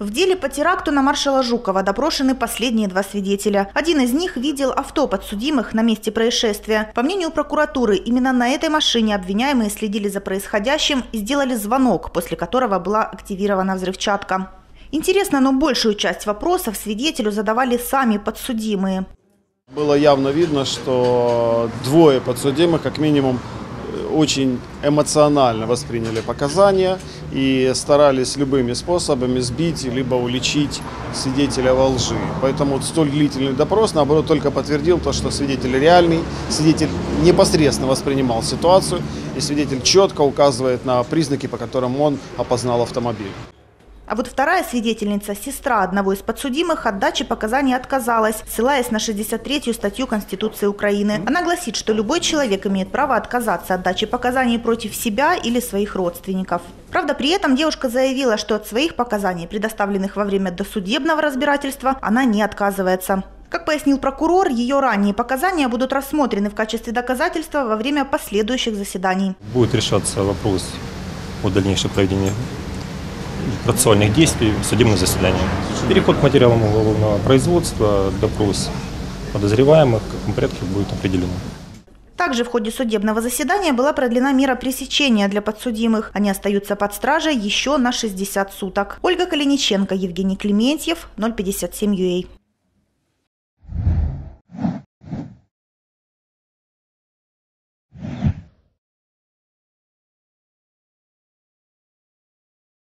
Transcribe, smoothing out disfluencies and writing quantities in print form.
В деле по теракту на маршала Жукова допрошены последние два свидетеля. Один из них видел авто подсудимых на месте происшествия. По мнению прокуратуры, именно на этой машине обвиняемые следили за происходящим и сделали звонок, после которого была активирована взрывчатка. Интересно, но большую часть вопросов свидетелю задавали сами подсудимые. Было явно видно, что двое подсудимых, как минимум, очень эмоционально восприняли показания и старались любыми способами сбить либо уличить свидетеля во лжи. Поэтому столь длительный допрос, наоборот, только подтвердил то, что свидетель реальный, свидетель непосредственно воспринимал ситуацию, и свидетель четко указывает на признаки, по которым он опознал автомобиль. А вот вторая свидетельница, сестра одного из подсудимых, от дачи показаний отказалась, ссылаясь на 63-ю статью Конституции Украины. Она гласит, что любой человек имеет право отказаться от дачи показаний против себя или своих родственников. Правда, при этом девушка заявила, что от своих показаний, предоставленных во время досудебного разбирательства, она не отказывается. Как пояснил прокурор, ее ранние показания будут рассмотрены в качестве доказательства во время последующих заседаний. Будет решаться вопрос о дальнейшем проведении процессуальных действий в судебном заседании. Переход к материалам уголовного производства, допрос подозреваемых, в каком порядке будет определено. Также в ходе судебного заседания была продлена мера пресечения для подсудимых. Они остаются под стражей еще на 60 суток. Ольга Калиниченко, Евгений Клементьев, 057 UA.